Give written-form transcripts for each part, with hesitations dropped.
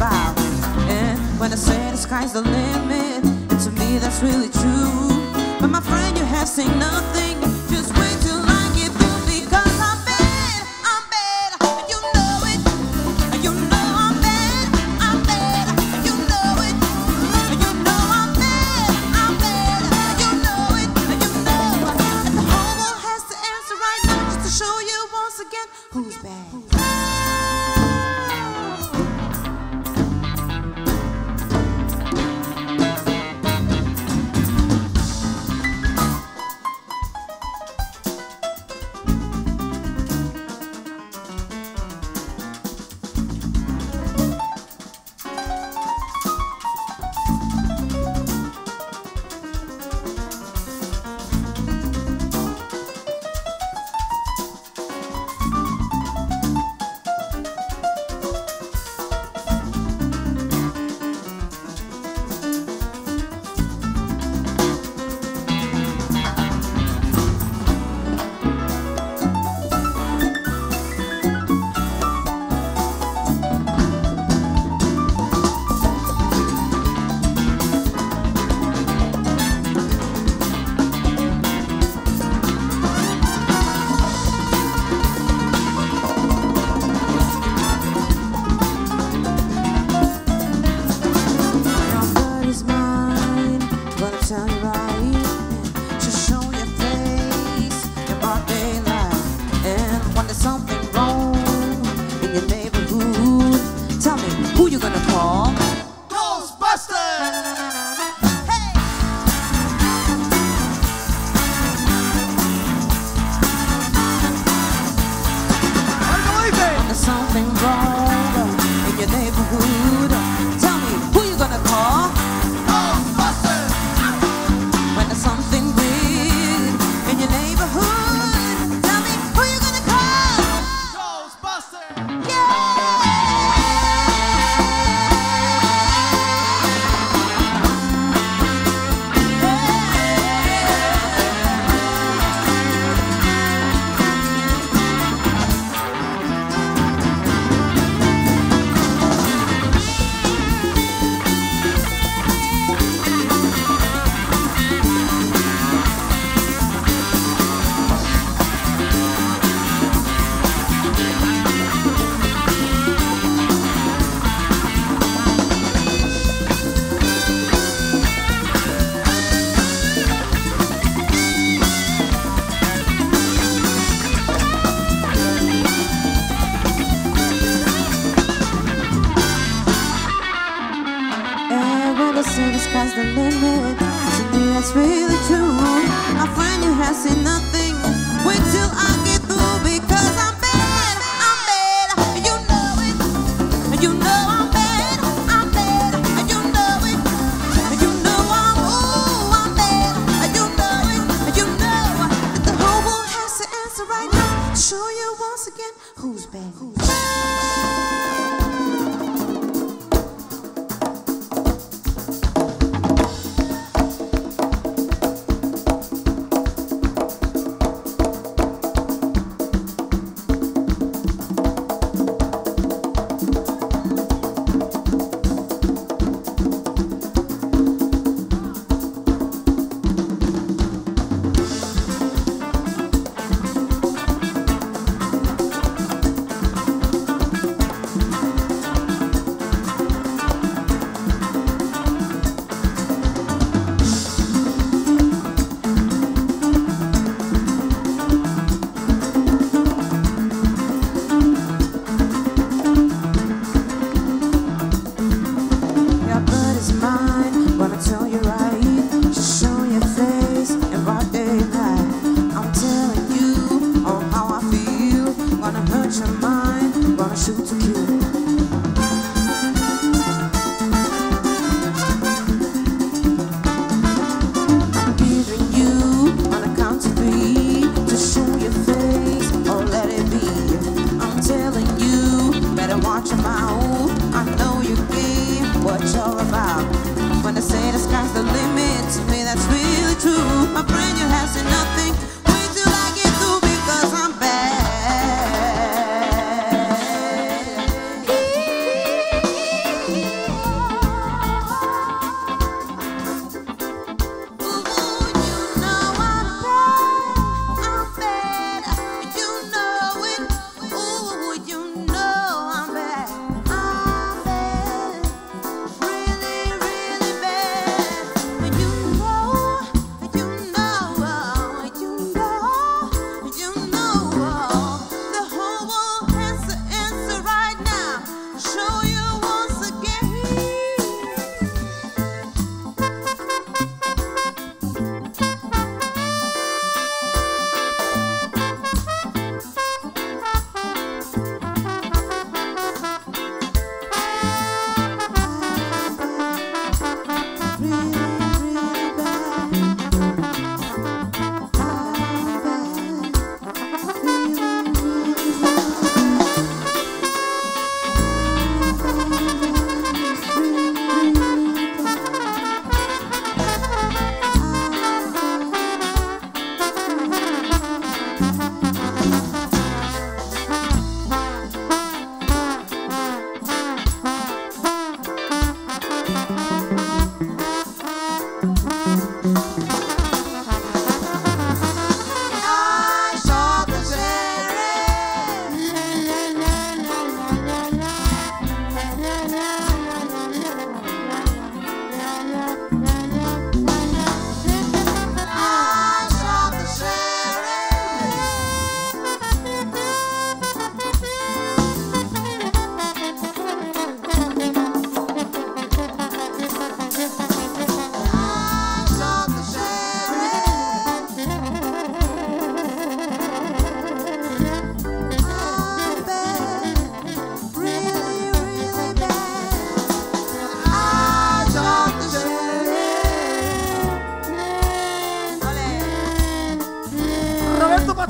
about. And when I say the sky's the limit, and to me that's really true. But my friend, you have seen nothing. Just wait till I get through, because I'm bad, and you know it. And you know I'm bad, and you know it. And you know I'm bad, and you know it. And you know, and the whole world has to answer right now, just to show you once again who's bad. The sky's the limit. To me that's really true. My friend, you have seen nothing. Wait till I get through, because I'm bad, and you know it. And you know I'm bad, and you know it. And you know I'm bad, and you know it. And you know that the whole world has to answer right now, to show you once again who's bad. My friend, you have seen nothing. Wait till I get through, because I'm bad.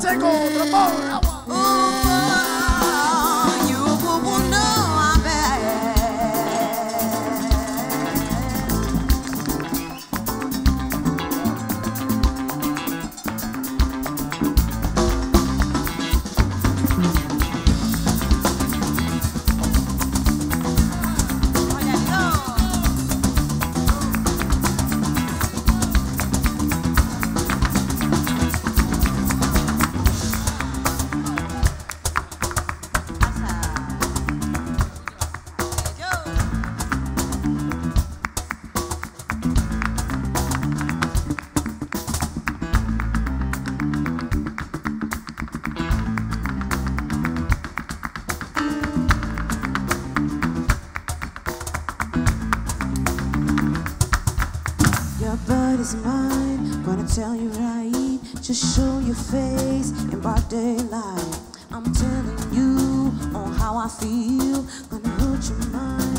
seco, trombón, agua. You will know I'm bad. Your bird is mine, gonna tell you right. Just show your face in broad daylight. I'm telling you on how I feel, gonna hurt your mind.